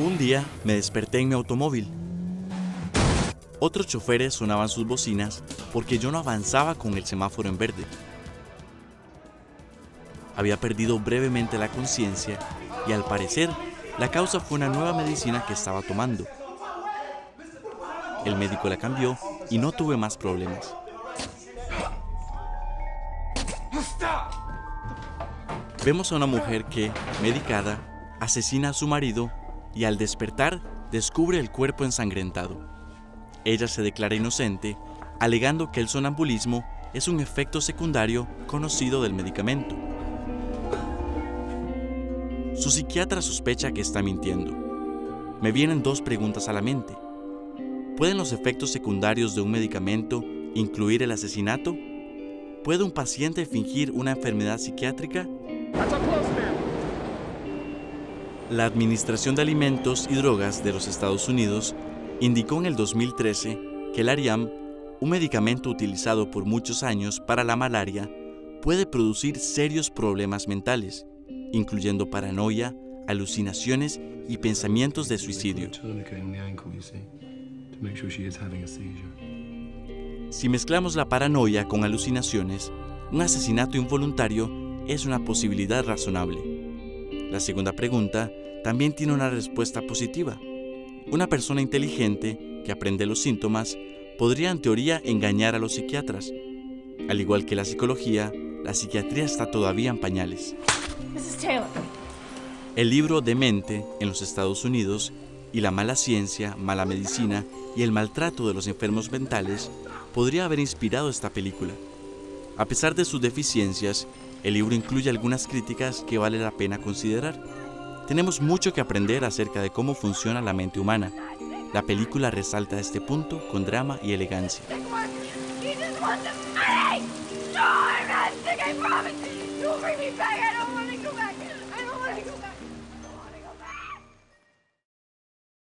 Un día me desperté en mi automóvil. Otros choferes sonaban sus bocinas porque yo no avanzaba con el semáforo en verde. Había perdido brevemente la conciencia y al parecer la causa fue una nueva medicina que estaba tomando. El médico la cambió y no tuve más problemas. Vemos a una mujer que, medicada, asesina a su marido y al despertar descubre el cuerpo ensangrentado. Ella se declara inocente, alegando que el sonambulismo es un efecto secundario conocido del medicamento. Su psiquiatra sospecha que está mintiendo. Me vienen dos preguntas a la mente. ¿Pueden los efectos secundarios de un medicamento incluir el asesinato? ¿Puede un paciente fingir una enfermedad psiquiátrica? La Administración de Alimentos y Drogas de los Estados Unidos indicó en el 2013 que el Ariam, un medicamento utilizado por muchos años para la malaria, puede producir serios problemas mentales, incluyendo paranoia, alucinaciones y pensamientos de suicidio. Si mezclamos la paranoia con alucinaciones, un asesinato involuntario es una posibilidad razonable. La segunda pregunta también tiene una respuesta positiva. Una persona inteligente que aprende los síntomas podría en teoría engañar a los psiquiatras. Al igual que la psicología, la psiquiatría está todavía en pañales. El libro Demente en los Estados Unidos y la mala ciencia, mala medicina y el maltrato de los enfermos mentales podría haber inspirado esta película. A pesar de sus deficiencias, el libro incluye algunas críticas que vale la pena considerar. Tenemos mucho que aprender acerca de cómo funciona la mente humana. La película resalta este punto con drama y elegancia.